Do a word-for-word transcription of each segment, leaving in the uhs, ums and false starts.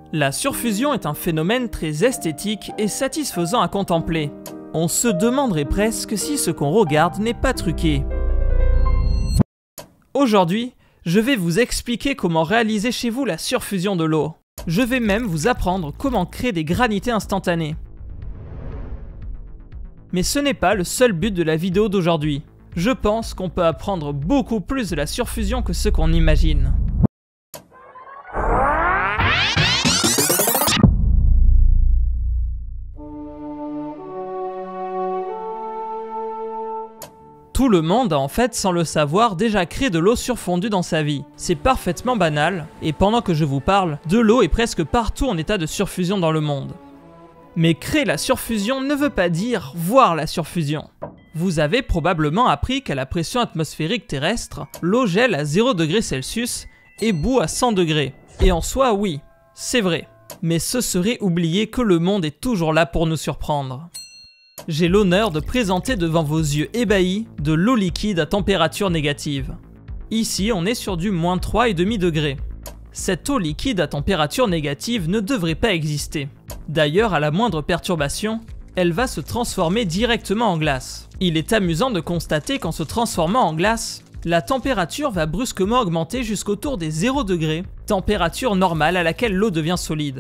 La surfusion est un phénomène très esthétique et satisfaisant à contempler. On se demanderait presque si ce qu'on regarde n'est pas truqué. Aujourd'hui, je vais vous expliquer comment réaliser chez vous la surfusion de l'eau. Je vais même vous apprendre comment créer des granités instantanées. Mais ce n'est pas le seul but de la vidéo d'aujourd'hui. Je pense qu'on peut apprendre beaucoup plus de la surfusion que ce qu'on imagine. Tout le monde a en fait, sans le savoir, déjà créé de l'eau surfondue dans sa vie. C'est parfaitement banal, et pendant que je vous parle, de l'eau est presque partout en état de surfusion dans le monde. Mais créer la surfusion ne veut pas dire voir la surfusion. Vous avez probablement appris qu'à la pression atmosphérique terrestre, l'eau gèle à zéro degré Celsius et bout à cent degrés. Et en soi, oui, c'est vrai. Mais ce serait oublier que le monde est toujours là pour nous surprendre. J'ai l'honneur de présenter devant vos yeux ébahis de l'eau liquide à température négative. Ici, on est sur du moins trois virgule cinq degrés. Cette eau liquide à température négative ne devrait pas exister. D'ailleurs, à la moindre perturbation, elle va se transformer directement en glace. Il est amusant de constater qu'en se transformant en glace, la température va brusquement augmenter jusqu'autour des zéro degrés, température normale à laquelle l'eau devient solide.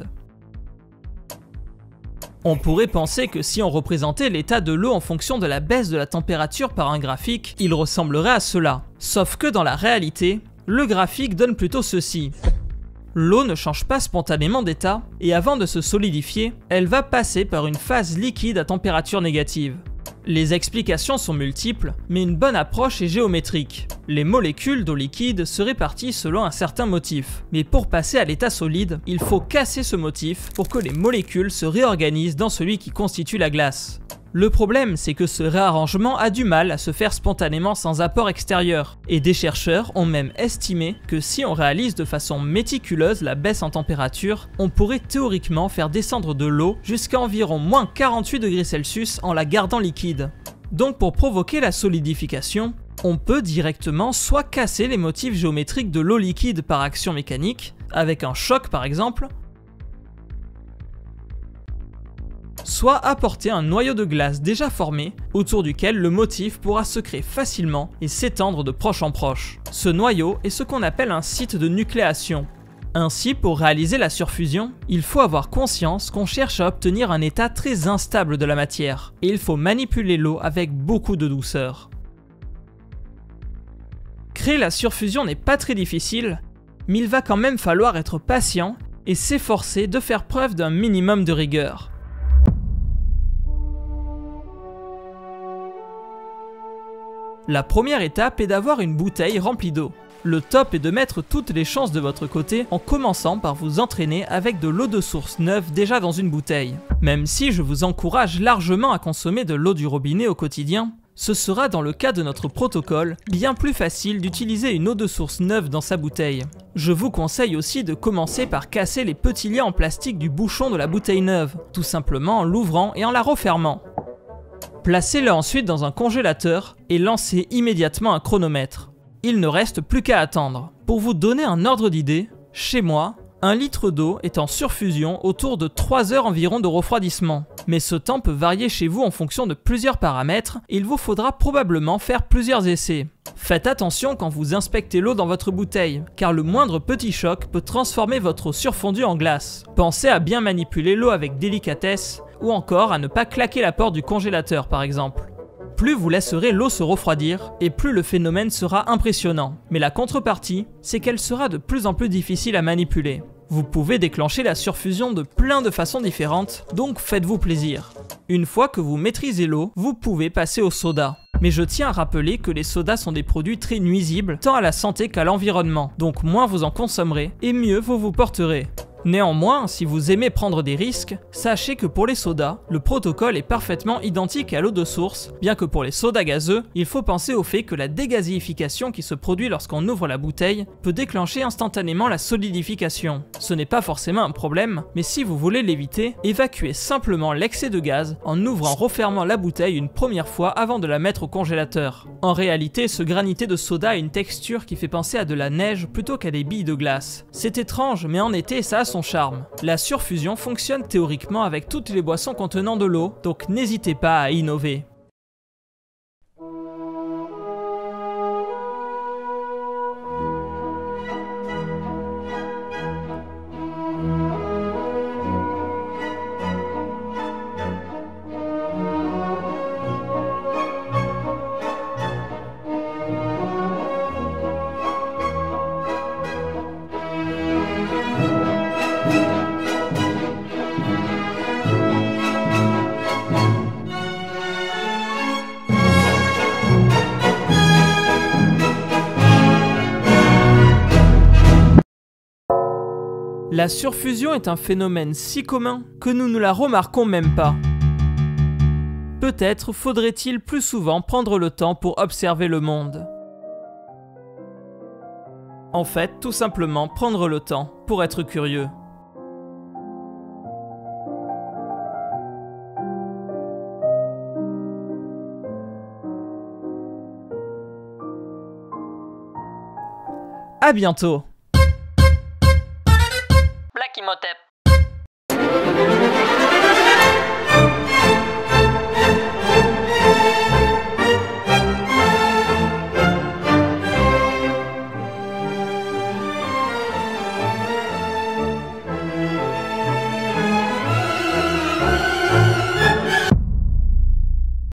On pourrait penser que si on représentait l'état de l'eau en fonction de la baisse de la température par un graphique, il ressemblerait à cela. Sauf que dans la réalité, le graphique donne plutôt ceci. L'eau ne change pas spontanément d'état, et avant de se solidifier, elle va passer par une phase liquide à température négative. Les explications sont multiples, mais une bonne approche est géométrique. Les molécules d'eau liquide se répartissent selon un certain motif. Mais pour passer à l'état solide, il faut casser ce motif pour que les molécules se réorganisent dans celui qui constitue la glace. Le problème, c'est que ce réarrangement a du mal à se faire spontanément sans apport extérieur. Et des chercheurs ont même estimé que si on réalise de façon méticuleuse la baisse en température, on pourrait théoriquement faire descendre de l'eau jusqu'à environ moins quarante-huit degrés Celsius en la gardant liquide. Donc pour provoquer la solidification, on peut directement soit casser les motifs géométriques de l'eau liquide par action mécanique, avec un choc par exemple, soit apporter un noyau de glace déjà formé, autour duquel le motif pourra se créer facilement et s'étendre de proche en proche. Ce noyau est ce qu'on appelle un site de nucléation. Ainsi, pour réaliser la surfusion, il faut avoir conscience qu'on cherche à obtenir un état très instable de la matière, et il faut manipuler l'eau avec beaucoup de douceur. Créer la surfusion n'est pas très difficile, mais il va quand même falloir être patient et s'efforcer de faire preuve d'un minimum de rigueur. La première étape est d'avoir une bouteille remplie d'eau. Le top est de mettre toutes les chances de votre côté en commençant par vous entraîner avec de l'eau de source neuve déjà dans une bouteille. Même si je vous encourage largement à consommer de l'eau du robinet au quotidien, ce sera dans le cas de notre protocole bien plus facile d'utiliser une eau de source neuve dans sa bouteille. Je vous conseille aussi de commencer par casser les petits liens en plastique du bouchon de la bouteille neuve, tout simplement en l'ouvrant et en la refermant. Placez-le ensuite dans un congélateur et lancez immédiatement un chronomètre. Il ne reste plus qu'à attendre. Pour vous donner un ordre d'idée, chez moi, un litre d'eau est en surfusion autour de trois heures environ de refroidissement. Mais ce temps peut varier chez vous en fonction de plusieurs paramètres et il vous faudra probablement faire plusieurs essais. Faites attention quand vous inspectez l'eau dans votre bouteille, car le moindre petit choc peut transformer votre eau surfondue en glace. Pensez à bien manipuler l'eau avec délicatesse, ou encore à ne pas claquer la porte du congélateur par exemple. Plus vous laisserez l'eau se refroidir, et plus le phénomène sera impressionnant. Mais la contrepartie, c'est qu'elle sera de plus en plus difficile à manipuler. Vous pouvez déclencher la surfusion de plein de façons différentes, donc faites-vous plaisir. Une fois que vous maîtrisez l'eau, vous pouvez passer au soda. Mais je tiens à rappeler que les sodas sont des produits très nuisibles tant à la santé qu'à l'environnement, donc moins vous en consommerez et mieux vous vous porterez. Néanmoins, si vous aimez prendre des risques, sachez que pour les sodas, le protocole est parfaitement identique à l'eau de source, bien que pour les sodas gazeux, il faut penser au fait que la dégazéification qui se produit lorsqu'on ouvre la bouteille peut déclencher instantanément la solidification. Ce n'est pas forcément un problème, mais si vous voulez l'éviter, évacuez simplement l'excès de gaz en ouvrant refermant la bouteille une première fois avant de la mettre au congélateur. En réalité, ce granité de soda a une texture qui fait penser à de la neige plutôt qu'à des billes de glace. C'est étrange, mais en été ça a son son charme. La surfusion fonctionne théoriquement avec toutes les boissons contenant de l'eau, donc n'hésitez pas à innover. La surfusion est un phénomène si commun que nous ne la remarquons même pas. Peut-être faudrait-il plus souvent prendre le temps pour observer le monde. En fait, tout simplement prendre le temps pour être curieux. À bientôt! Black Imhotep.